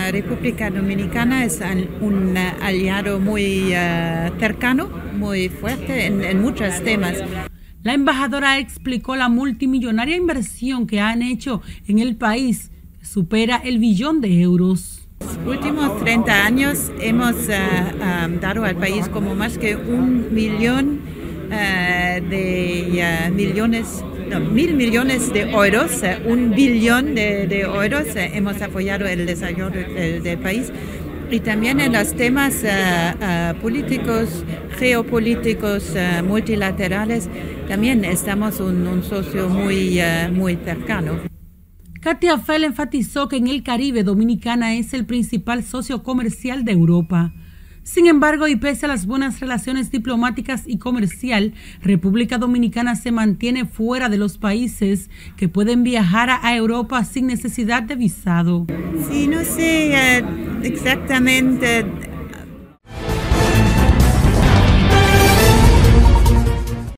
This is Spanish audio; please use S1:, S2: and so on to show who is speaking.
S1: República Dominicana es un aliado muy cercano, muy fuerte en muchos temas.
S2: La embajadora explicó la multimillonaria inversión que han hecho en el país, que supera el billón de euros.
S1: Los últimos 30 años hemos dado al país como más que 1.000.000 de millones, no, 1.000 millones de euros, 1 billón de euros. Hemos apoyado el desarrollo del país. Y también en los temas políticos, geopolíticos, multilaterales, también estamos un socio muy cercano.
S2: Katia Fell enfatizó que en el Caribe Dominicana es el principal socio comercial de Europa. Sin embargo, y pese a las buenas relaciones diplomáticas y comercial, República Dominicana se mantiene fuera de los países que pueden viajar a Europa sin necesidad de visado.
S1: Sí, no sé exactamente